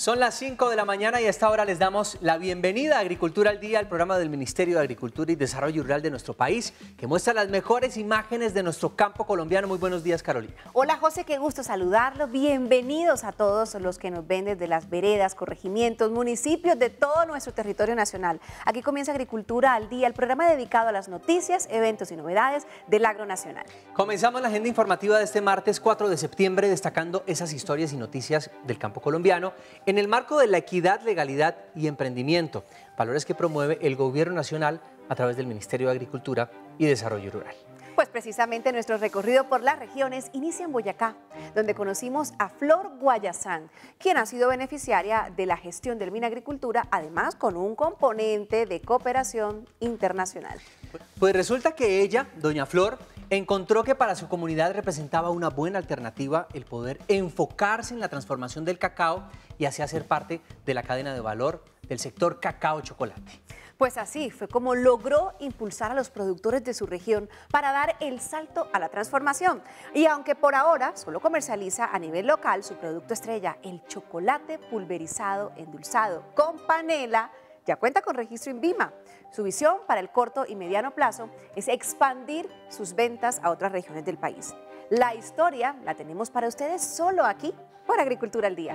Son las 5 de la mañana y a esta hora les damos la bienvenida a Agricultura al Día, el programa del Ministerio de Agricultura y Desarrollo Rural de nuestro país, que muestra las mejores imágenes de nuestro campo colombiano. Muy buenos días, Carolina. Hola, José, qué gusto saludarlos. Bienvenidos a todos los que nos ven desde las veredas, corregimientos, municipios de todo nuestro territorio nacional. Aquí comienza Agricultura al Día, el programa dedicado a las noticias, eventos y novedades del agro nacional. Comenzamos la agenda informativa de este martes 4 de septiembre destacando esas historias y noticias del campo colombiano en el marco de la equidad, legalidad y emprendimiento, valores que promueve el Gobierno Nacional a través del Ministerio de Agricultura y Desarrollo Rural. Pues precisamente nuestro recorrido por las regiones inicia en Boyacá, donde conocimos a Flor Guayazán, quien ha sido beneficiaria de la gestión del Minagricultura, además con un componente de cooperación internacional. Pues resulta que ella, doña Flor, encontró que para su comunidad representaba una buena alternativa el poder enfocarse en la transformación del cacao y así hacer parte de la cadena de valor del sector cacao-chocolate. Pues así fue como logró impulsar a los productores de su región para dar el salto a la transformación. Y aunque por ahora solo comercializa a nivel local su producto estrella, el chocolate pulverizado endulzado con panela, ya cuenta con registro INVIMA. Su visión para el corto y mediano plazo es expandir sus ventas a otras regiones del país. La historia la tenemos para ustedes solo aquí por Agricultura al Día.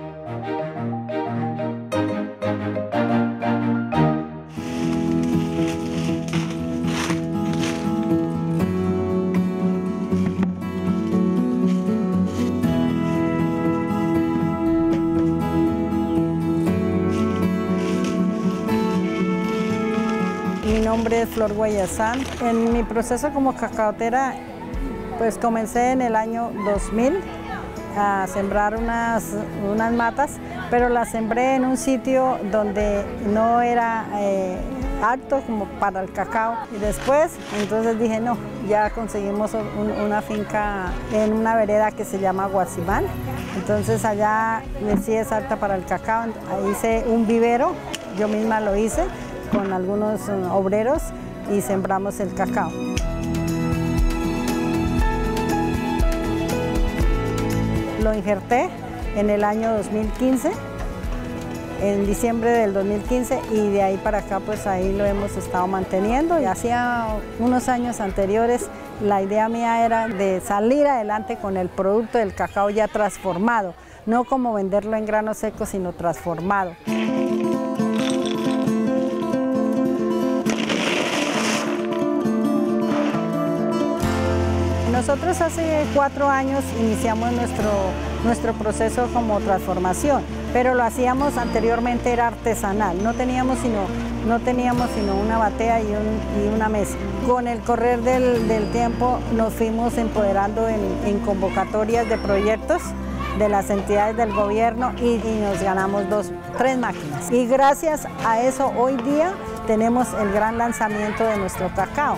Mi nombre es Flor Guayazán. En mi proceso como cacaotera, pues comencé en el año 2000 a sembrar unas matas, pero las sembré en un sitio donde no era apto como para el cacao. Y después, entonces dije, no, ya conseguimos una finca en una vereda que se llama Guasimán. Entonces allá sí es apta para el cacao. Ahí hice un vivero, yo misma lo hice, con algunos obreros y sembramos el cacao. Lo injerté en el año 2015, en diciembre del 2015, y de ahí para acá pues ahí lo hemos estado manteniendo. Y hacía unos años anteriores la idea mía era de salir adelante con el producto del cacao ya transformado, no como venderlo en grano seco, sino transformado. Nosotros hace 4 años iniciamos nuestro proceso como transformación, pero lo hacíamos anteriormente, era artesanal, no teníamos sino una batea y una mesa. Con el correr del tiempo nos fuimos empoderando en convocatorias de proyectos de las entidades del gobierno y nos ganamos 3 máquinas. Y gracias a eso hoy día tenemos el gran lanzamiento de nuestro cacao.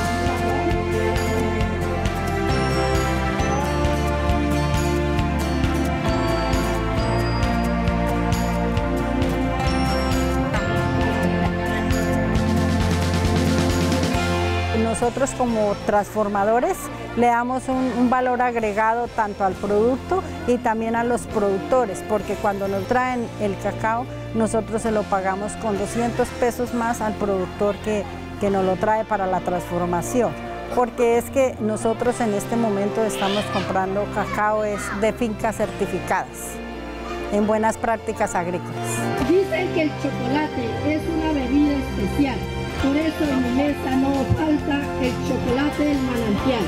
Nosotros como transformadores le damos un valor agregado tanto al producto y también a los productores, porque cuando nos traen el cacao nosotros se lo pagamos con 200 pesos más al productor que nos lo trae para la transformación, porque es que nosotros en este momento estamos comprando cacao de fincas certificadas en buenas prácticas agrícolas. Dicen que el chocolate es una bebida especial. Por eso en mi mesa no falta el chocolate del manantial.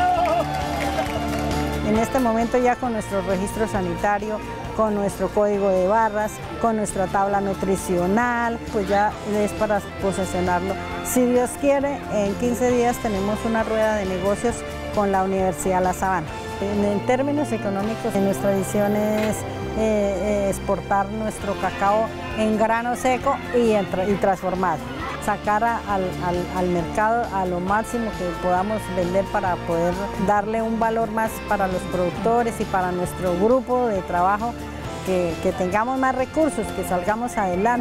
En este momento ya con nuestro registro sanitario, con nuestro código de barras, con nuestra tabla nutricional, pues ya es para posesionarlo. Si Dios quiere, en 15 días tenemos una rueda de negocios con la Universidad La Sabana. En términos económicos, nuestra visión es exportar nuestro cacao en grano seco y transformado. Sacar al mercado a lo máximo que podamos vender para poder darle un valor más para los productores y para nuestro grupo de trabajo, que tengamos más recursos, que salgamos adelante.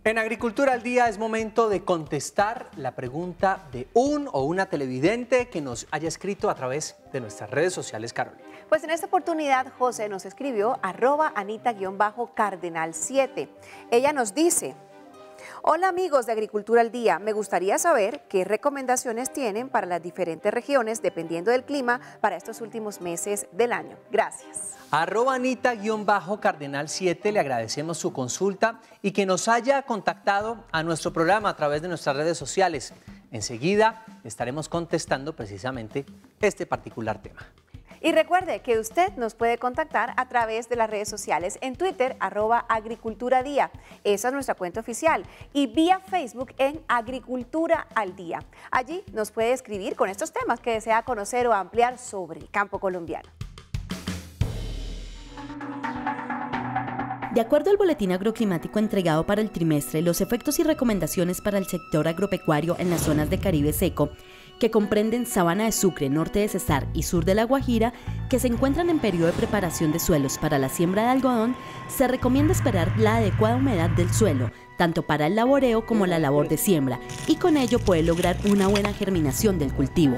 En Agricultura al Día es momento de contestar la pregunta de un o una televidente que nos haya escrito a través de nuestras redes sociales, Carolina. Pues en esta oportunidad José nos escribió @Anita_Cardenal7. Ella nos dice: hola amigos de Agricultura al Día, me gustaría saber qué recomendaciones tienen para las diferentes regiones dependiendo del clima para estos últimos meses del año. Gracias. @Anita_Cardenal7, le agradecemos su consulta y que nos haya contactado a nuestro programa a través de nuestras redes sociales. Enseguida estaremos contestando precisamente este particular tema. Y recuerde que usted nos puede contactar a través de las redes sociales en Twitter, @agriculturadía. Esa es nuestra cuenta oficial. Y vía Facebook en Agricultura al Día. Allí nos puede escribir con estos temas que desea conocer o ampliar sobre el campo colombiano. De acuerdo al boletín agroclimático entregado para el trimestre, los efectos y recomendaciones para el sector agropecuario en las zonas de Caribe seco, que comprenden Sabana de Sucre, norte de Cesar y sur de La Guajira, que se encuentran en periodo de preparación de suelos para la siembra de algodón, se recomienda esperar la adecuada humedad del suelo, tanto para el laboreo como la labor de siembra, y con ello puede lograr una buena germinación del cultivo.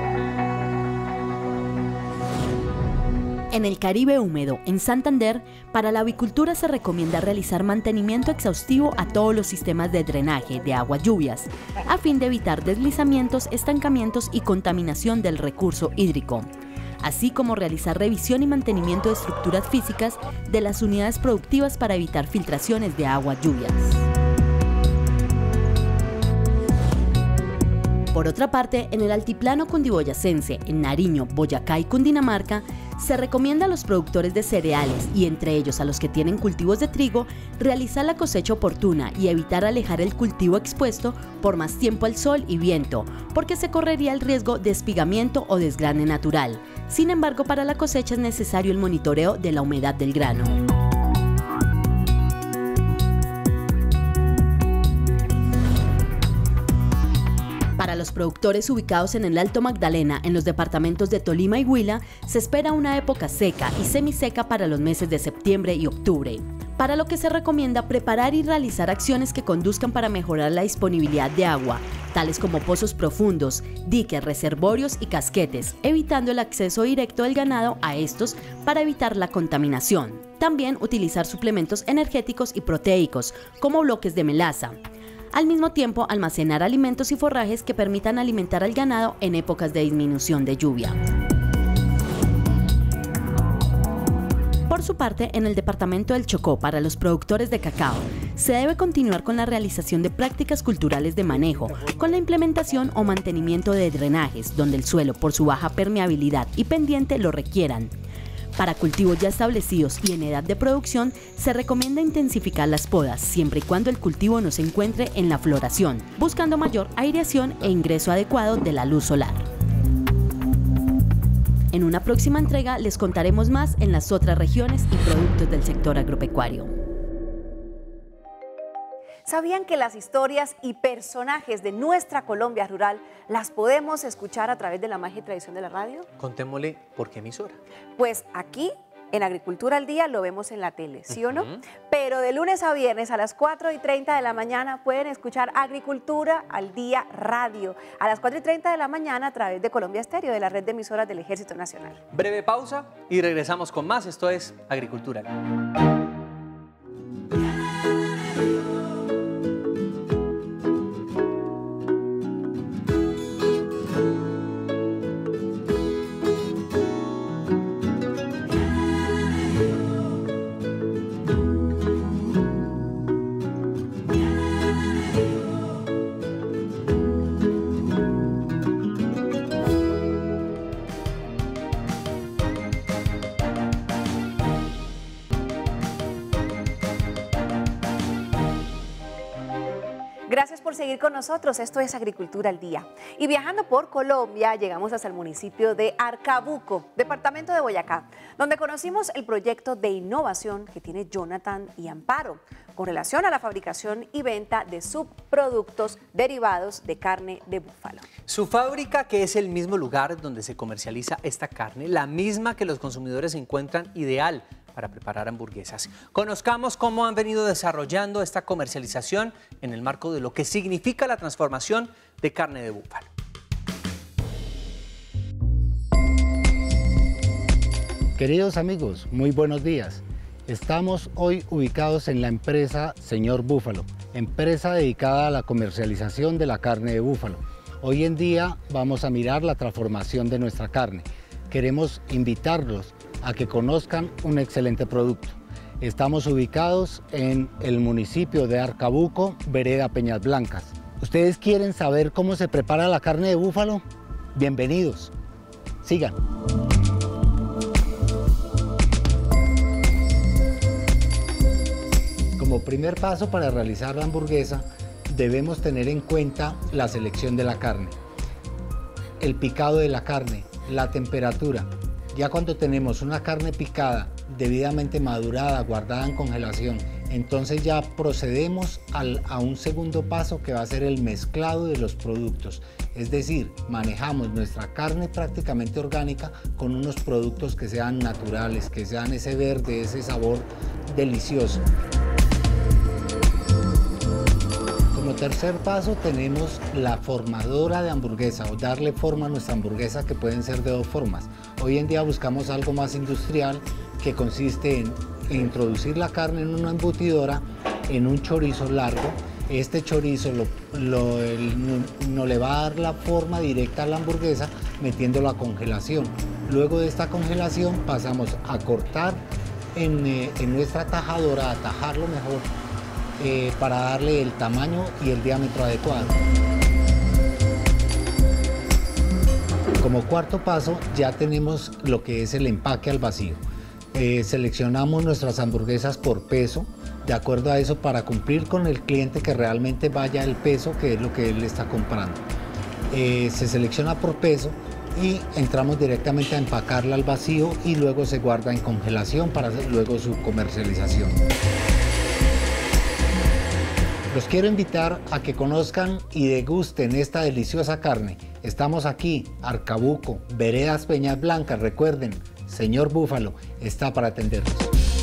En el Caribe húmedo, en Santander, para la avicultura se recomienda realizar mantenimiento exhaustivo a todos los sistemas de drenaje de agua-lluvias, a fin de evitar deslizamientos, estancamientos y contaminación del recurso hídrico, así como realizar revisión y mantenimiento de estructuras físicas de las unidades productivas para evitar filtraciones de agua-lluvias. Por otra parte, en el altiplano cundiboyacense, en Nariño, Boyacá y Cundinamarca, se recomienda a los productores de cereales y entre ellos a los que tienen cultivos de trigo, realizar la cosecha oportuna y evitar alejar el cultivo expuesto por más tiempo al sol y viento, porque se correría el riesgo de espigamiento o desgrane natural. Sin embargo, para la cosecha es necesario el monitoreo de la humedad del grano. Para los productores ubicados en el Alto Magdalena, en los departamentos de Tolima y Huila, se espera una época seca y semiseca para los meses de septiembre y octubre, para lo que se recomienda preparar y realizar acciones que conduzcan para mejorar la disponibilidad de agua, tales como pozos profundos, diques, reservorios y casquetes, evitando el acceso directo del ganado a estos para evitar la contaminación. También utilizar suplementos energéticos y proteicos, como bloques de melaza. Al mismo tiempo, almacenar alimentos y forrajes que permitan alimentar al ganado en épocas de disminución de lluvia. Por su parte, en el departamento del Chocó, para los productores de cacao, se debe continuar con la realización de prácticas culturales de manejo, con la implementación o mantenimiento de drenajes, donde el suelo, por su baja permeabilidad y pendiente, lo requieran. Para cultivos ya establecidos y en edad de producción, se recomienda intensificar las podas, siempre y cuando el cultivo no se encuentre en la floración, buscando mayor aireación e ingreso adecuado de la luz solar. En una próxima entrega les contaremos más en las otras regiones y productos del sector agropecuario. ¿Sabían que las historias y personajes de nuestra Colombia rural las podemos escuchar a través de la magia y tradición de la radio? Contémosle por qué emisora. Pues aquí en Agricultura al Día lo vemos en la tele, ¿sí o no? Pero de lunes a viernes a las 4:30 de la mañana pueden escuchar Agricultura al Día Radio. A las 4:30 de la mañana a través de Colombia Estéreo, de la red de emisoras del Ejército Nacional. Breve pausa y regresamos con más. Esto es Agricultura al Día. Gracias por seguir con nosotros, esto es Agricultura al Día. Y viajando por Colombia, llegamos hasta el municipio de Arcabuco, departamento de Boyacá, donde conocimos el proyecto de innovación que tiene Jonathan y Amparo, con relación a la fabricación y venta de subproductos derivados de carne de búfalo. Su fábrica, que es el mismo lugar donde se comercializa esta carne, la misma que los consumidores encuentran ideal para preparar hamburguesas. Conozcamos cómo han venido desarrollando esta comercialización en el marco de lo que significa la transformación de carne de búfalo. Queridos amigos, muy buenos días. Estamos hoy ubicados en la empresa Señor Búfalo, empresa dedicada a la comercialización de la carne de búfalo. Hoy en día vamos a mirar la transformación de nuestra carne. Queremos invitarlos a que conozcan un excelente producto. Estamos ubicados en el municipio de Arcabuco, vereda Peñas Blancas. ¿Ustedes quieren saber cómo se prepara la carne de búfalo? Bienvenidos. Sigan. Como primer paso para realizar la hamburguesa, debemos tener en cuenta la selección de la carne, el picado de la carne, la temperatura. Ya cuando tenemos una carne picada, debidamente madurada, guardada en congelación, entonces ya procedemos a un segundo paso que va a ser el mezclado de los productos. Es decir, manejamos nuestra carne prácticamente orgánica con unos productos que sean naturales, que sean ese verde, ese sabor delicioso. Como tercer paso tenemos la formadora de hamburguesa o darle forma a nuestra hamburguesa, que pueden ser de dos formas. Hoy en día buscamos algo más industrial que consiste en introducir la carne en una embutidora, en un chorizo largo. Este chorizo no le va a dar la forma directa a la hamburguesa metiéndolo a congelación. Luego de esta congelación pasamos a cortar en nuestra tajadora, a tajarlo mejor, para darle el tamaño y el diámetro adecuado. Como cuarto paso ya tenemos lo que es el empaque al vacío. Seleccionamos nuestras hamburguesas por peso, de acuerdo a eso, para cumplir con el cliente que realmente vaya el peso, que es lo que él está comprando. Se selecciona por peso y entramos directamente a empacarla al vacío y luego se guarda en congelación para luego su comercialización. Los quiero invitar a que conozcan y degusten esta deliciosa carne. Estamos aquí, Arcabuco, veredas Peñas Blancas. Recuerden, Señor Búfalo está para atenderlos.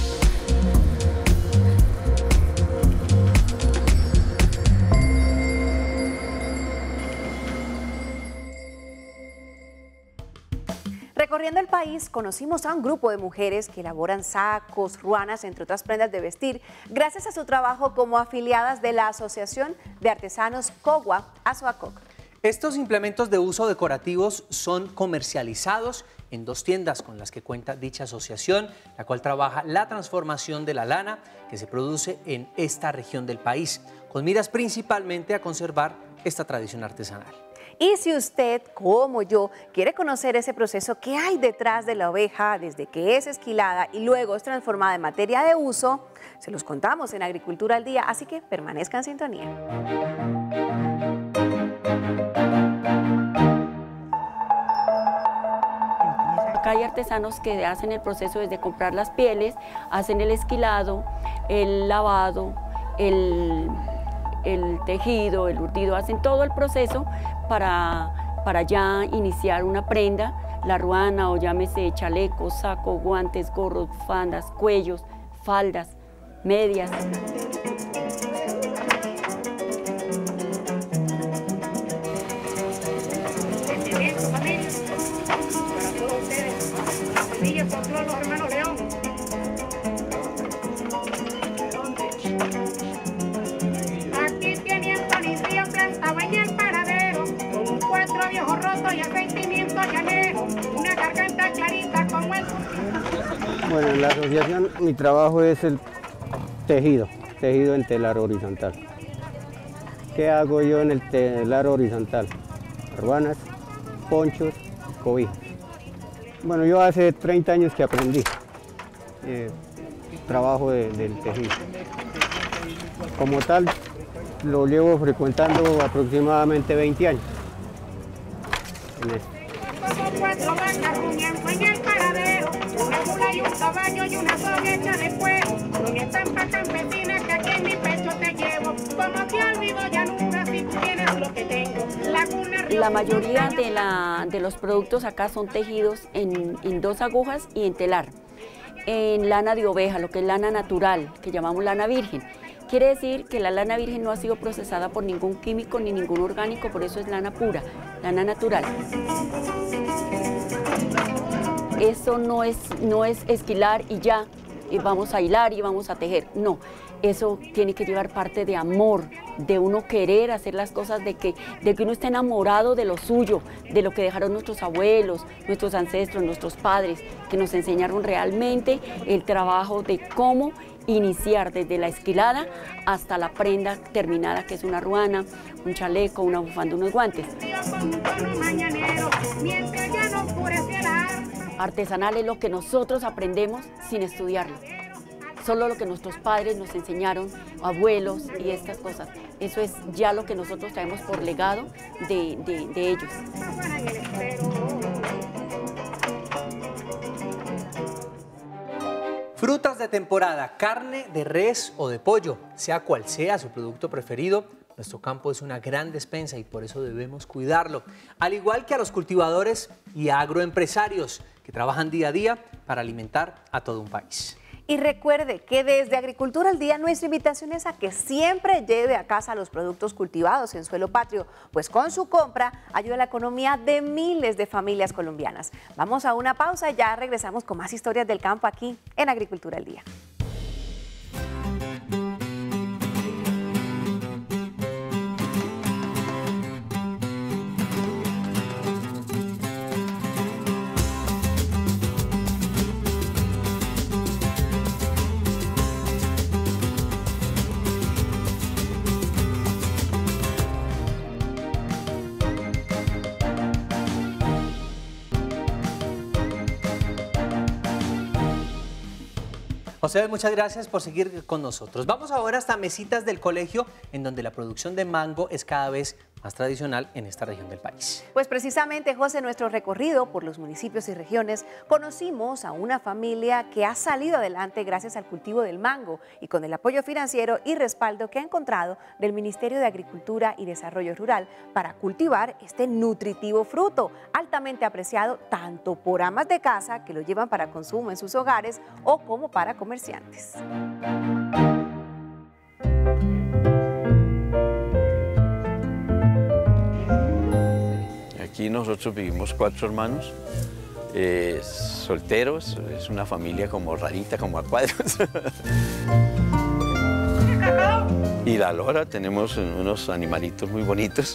Recorriendo el país, conocimos a un grupo de mujeres que elaboran sacos, ruanas, entre otras prendas de vestir, gracias a su trabajo como afiliadas de la Asociación de Artesanos Cogua Azoacoc. Estos implementos de uso decorativos son comercializados en dos tiendas con las que cuenta dicha asociación, la cual trabaja la transformación de la lana que se produce en esta región del país, con miras principalmente a conservar esta tradición artesanal. Y si usted, como yo, quiere conocer ese proceso que hay detrás de la oveja desde que es esquilada y luego es transformada en materia de uso, se los contamos en Agricultura al Día, así que permanezca en sintonía. Acá hay artesanos que hacen el proceso desde comprar las pieles, hacen el esquilado, el lavado, el tejido, el urdido, hacen todo el proceso para ya iniciar una prenda, la ruana o llámese chalecos, saco, guantes, gorros, bufandas, cuellos, faldas, medias. Bueno, en la asociación mi trabajo es el tejido en telar horizontal. ¿Qué hago yo en el telar horizontal? Ruanas, ponchos, cobijas. Bueno, yo hace 30 años que aprendí trabajo del tejido. Como tal, lo llevo frecuentando aproximadamente 20 años. En esto. Cuatro vacas, un ñanco en el paradero, una mula y un caballo y una soga hecha de cuero, con estampa campesina que aquí en mi pecho te llevo, como te olvido llanura si tú tienes lo que tengo, laguna, río. La mayoría de los productos acá son tejidos en 2 agujas y en telar. en lana de oveja, lo que es lana natural, que llamamos lana virgen. Quiere decir que la lana virgen no ha sido procesada por ningún químico ni ningún orgánico, por eso es lana pura, lana natural. Eso no es esquilar y ya, y vamos a hilar y vamos a tejer, no. Eso tiene que llevar parte de amor, de uno querer hacer las cosas, de que uno esté enamorado de lo suyo, de lo que dejaron nuestros abuelos, nuestros ancestros, nuestros padres, que nos enseñaron realmente el trabajo de cómo iniciar desde la esquilada hasta la prenda terminada, que es una ruana, un chaleco, una bufanda, unos guantes. Artesanal es lo que nosotros aprendemos sin estudiarlo. Solo lo que nuestros padres nos enseñaron, abuelos y estas cosas. Eso es ya lo que nosotros traemos por legado de ellos. Frutas de temporada, carne de res o de pollo, sea cual sea su producto preferido, nuestro campo es una gran despensa y por eso debemos cuidarlo. Al igual que a los cultivadores y agroempresarios que trabajan día a día para alimentar a todo un país. Y recuerde que desde Agricultura al Día nuestra invitación es a que siempre lleve a casa los productos cultivados en suelo patrio, pues con su compra ayuda a la economía de miles de familias colombianas. Vamos a una pausa y ya regresamos con más historias del campo aquí en Agricultura al Día. A ustedes muchas gracias por seguir con nosotros. Vamos ahora hasta Mesitas del Colegio, en donde la producción de mango es cada vez más tradicional en esta región del país. Pues precisamente, José, en nuestro recorrido por los municipios y regiones, conocimos a una familia que ha salido adelante gracias al cultivo del mango y con el apoyo financiero y respaldo que ha encontrado del Ministerio de Agricultura y Desarrollo Rural para cultivar este nutritivo fruto, altamente apreciado tanto por amas de casa que lo llevan para consumo en sus hogares o como para comerciantes. Aquí nosotros vivimos 4 hermanos, solteros, es una familia como rarita, como a cuadros. Y la lora, tenemos unos animalitos muy bonitos,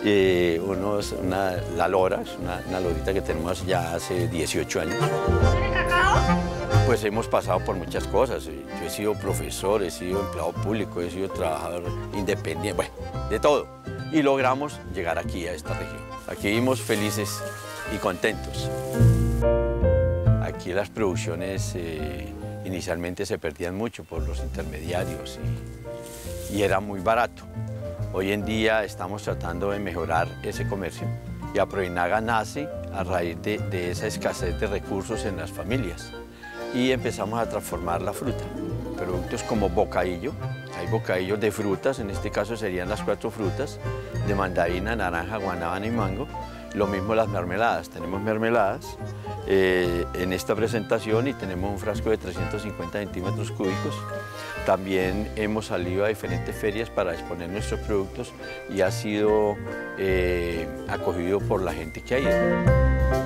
la lora, es una lorita que tenemos ya hace 18 años. Pues hemos pasado por muchas cosas, yo he sido profesor, he sido empleado público, he sido trabajador independiente, bueno, de todo. Y logramos llegar aquí a esta región. Aquí vivimos felices y contentos. Aquí las producciones inicialmente se perdían mucho por los intermediarios y era muy barato. Hoy en día estamos tratando de mejorar ese comercio y Aproinaga nace a raíz de esa escasez de recursos en las familias y empezamos a transformar la fruta. Productos como bocadillo, hay bocadillos de frutas, en este caso serían las 4 frutas, de mandarina, naranja, guanábana y mango. Lo mismo las mermeladas, tenemos mermeladas en esta presentación y tenemos un frasco de 350 centímetros cúbicos. También hemos salido a diferentes ferias para exponer nuestros productos y ha sido acogido por la gente que ha ido.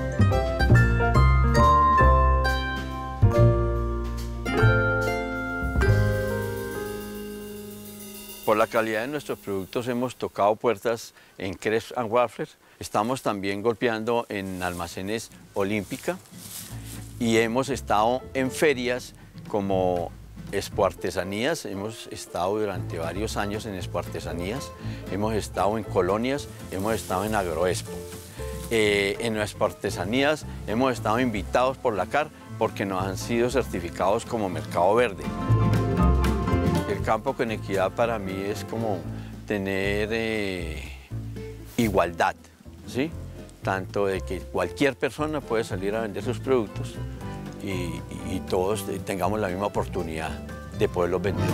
Por la calidad de nuestros productos hemos tocado puertas en Crepes & Waffles. Estamos también golpeando en almacenes Olímpica y hemos estado en ferias como Expo Artesanías. Hemos estado durante varios años en Expo Artesanías. Hemos estado en colonias, hemos estado en Agroexpo. En Expo Artesanías hemos estado invitados por la CAR porque nos han sido certificados como Mercado Verde. El campo con equidad para mí es como tener igualdad, ¿sí? Tanto de que cualquier persona puede salir a vender sus productos y todos tengamos la misma oportunidad de poderlos vender.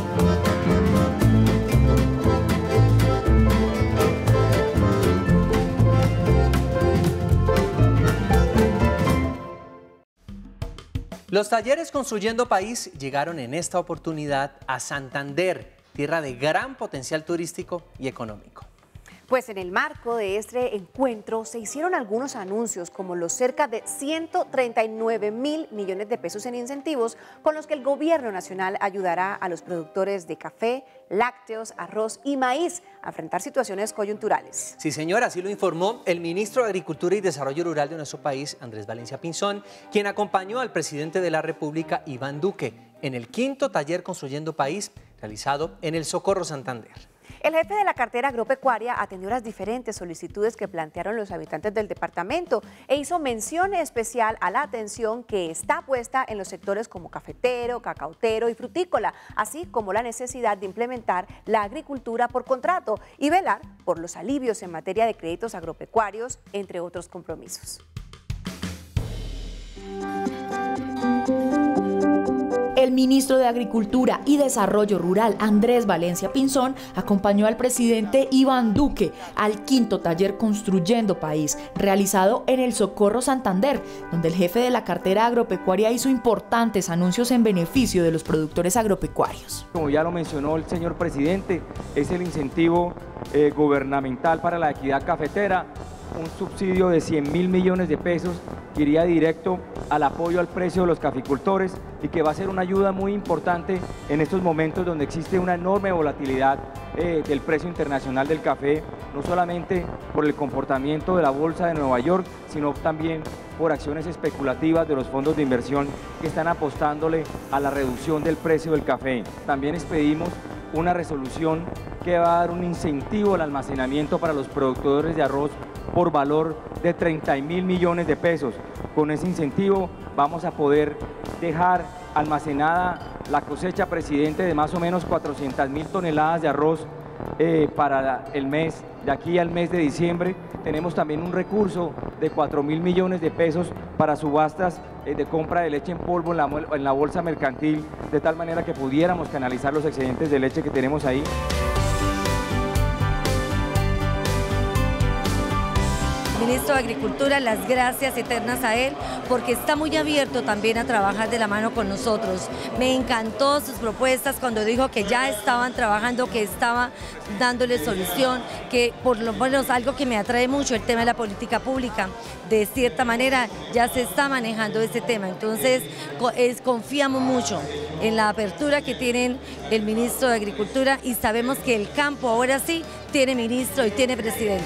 Los talleres Construyendo País llegaron en esta oportunidad a Santander, tierra de gran potencial turístico y económico. Pues en el marco de este encuentro se hicieron algunos anuncios como los cerca de 139.000 millones de pesos en incentivos con los que el gobierno nacional ayudará a los productores de café, lácteos, arroz y maíz a enfrentar situaciones coyunturales. Sí, señora, así lo informó el ministro de Agricultura y Desarrollo Rural de nuestro país, Andrés Valencia Pinzón, quien acompañó al presidente de la República, Iván Duque, en el 5º taller Construyendo País realizado en el Socorro Santander. El jefe de la cartera agropecuaria atendió las diferentes solicitudes que plantearon los habitantes del departamento e hizo mención especial a la atención que está puesta en los sectores como cafetero, cacautero y frutícola, así como la necesidad de implementar la agricultura por contrato y velar por los alivios en materia de créditos agropecuarios, entre otros compromisos. El ministro de Agricultura y Desarrollo Rural, Andrés Valencia Pinzón, acompañó al presidente Iván Duque al 5º taller Construyendo País, realizado en el Socorro Santander, donde el jefe de la cartera agropecuaria hizo importantes anuncios en beneficio de los productores agropecuarios. Como ya lo mencionó el señor presidente, es el incentivo gubernamental para la equidad cafetera, un subsidio de 100.000 millones de pesos que iría directo al apoyo al precio de los caficultores y que va a ser una ayuda muy importante en estos momentos donde existe una enorme volatilidad del precio internacional del café, no solamente por el comportamiento de la bolsa de Nueva York, sino también por acciones especulativas de los fondos de inversión que están apostándole a la reducción del precio del café. También expedimos una resolución que va a dar un incentivo al almacenamiento para los productores de arroz por valor de 30.000 millones de pesos. Con ese incentivo vamos a poder dejar almacenada la cosecha, presidente, de más o menos 400.000 toneladas de arroz para el mes, de aquí al mes de diciembre. Tenemos también un recurso de 4.000 millones de pesos para subastas de compra de leche en polvo en la bolsa mercantil, de tal manera que pudiéramos canalizar los excedentes de leche que tenemos ahí. Ministro de Agricultura, las gracias eternas a él, porque está muy abierto también a trabajar de la mano con nosotros. Me encantó sus propuestas cuando dijo que ya estaban trabajando, que estaba dándole solución, que por lo menos algo que me atrae mucho, el tema de la política pública. De cierta manera ya se está manejando este tema, entonces confiamos mucho en la apertura que tienen el ministro de Agricultura y sabemos que el campo ahora sí tiene ministro y tiene presidente.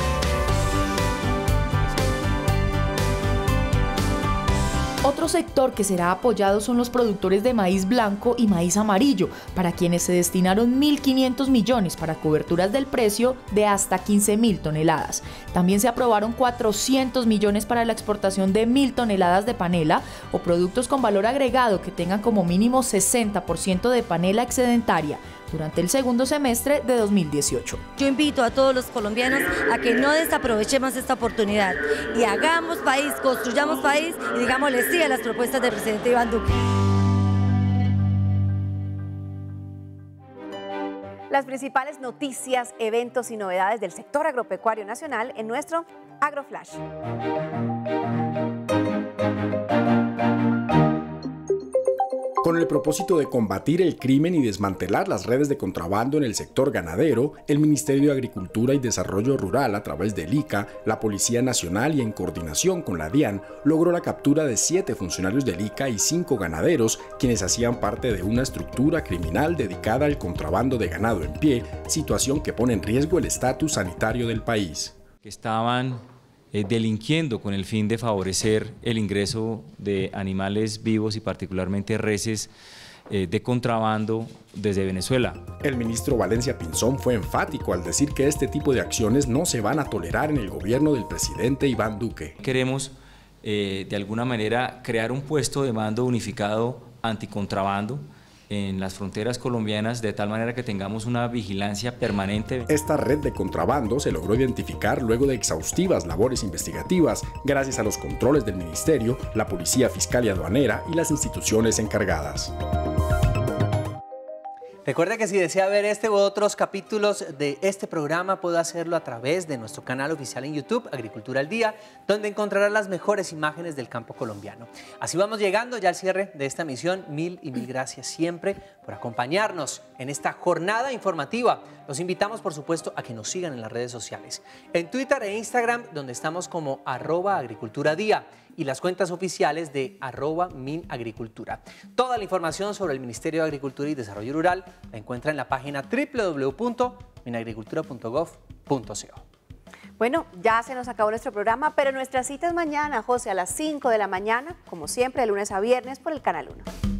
Otro sector que será apoyado son los productores de maíz blanco y maíz amarillo, para quienes se destinaron 1.500 millones para coberturas del precio de hasta 15.000 toneladas. También se aprobaron 400 millones para la exportación de 1.000 toneladas de panela o productos con valor agregado que tengan como mínimo 60% de panela excedentaria durante el segundo semestre de 2018. Yo invito a todos los colombianos a que no desaprovechemos esta oportunidad y hagamos país, construyamos país y digámosle sí a las propuestas del presidente Iván Duque. Las principales noticias, eventos y novedades del sector agropecuario nacional en nuestro AgroFlash. Con el propósito de combatir el crimen y desmantelar las redes de contrabando en el sector ganadero, el Ministerio de Agricultura y Desarrollo Rural, a través del ICA, la Policía Nacional y en coordinación con la DIAN, logró la captura de 7 funcionarios del ICA y 5 ganaderos, quienes hacían parte de una estructura criminal dedicada al contrabando de ganado en pie, situación que pone en riesgo el estatus sanitario del país. Estaban delinquiendo con el fin de favorecer el ingreso de animales vivos y particularmente reses de contrabando desde Venezuela. El ministro Valencia Pinzón fue enfático al decir que este tipo de acciones no se van a tolerar en el gobierno del presidente Iván Duque. Queremos de alguna manera crear un puesto de mando unificado anticontrabando en las fronteras colombianas, de tal manera que tengamos una vigilancia permanente. Esta red de contrabando se logró identificar luego de exhaustivas labores investigativas, gracias a los controles del Ministerio, la Policía Fiscal y Aduanera y las instituciones encargadas. Recuerda que si desea ver este u otros capítulos de este programa, puede hacerlo a través de nuestro canal oficial en YouTube, Agricultura al Día, donde encontrará las mejores imágenes del campo colombiano. Así vamos llegando ya al cierre de esta emisión. Mil y mil gracias siempre por acompañarnos en esta jornada informativa. Los invitamos, por supuesto, a que nos sigan en las redes sociales. En Twitter e Instagram, donde estamos como @agriculturadía, y las cuentas oficiales de @minagricultura. Toda la información sobre el Ministerio de Agricultura y Desarrollo Rural la encuentra en la página www.minagricultura.gov.co. Bueno, ya se nos acabó nuestro programa, pero nuestra cita es mañana, José, a las 5 de la mañana, como siempre, de lunes a viernes por el Canal 1.